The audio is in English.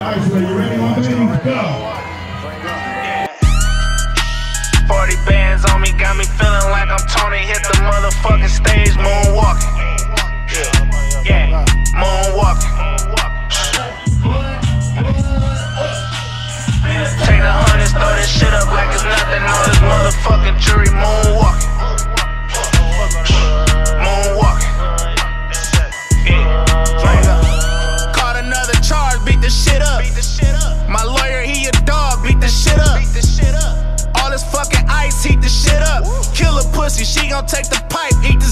Alright, so you ready, my baby? Go. 40 bands on me, got me feeling like I'm Tony. Hit the motherfucking stage, moonwalking. Yeah, moonwalking. Take the hundreds, throw this shit up like it's nothing. All this motherfucking jury, moonwalking. Moonwalking. Yeah. Caught another charge, beat the shit up. My lawyer, he a dog, beat the shit up. All this fucking ice, heat the shit up. Kill a pussy, she gon' take the pipe, eat the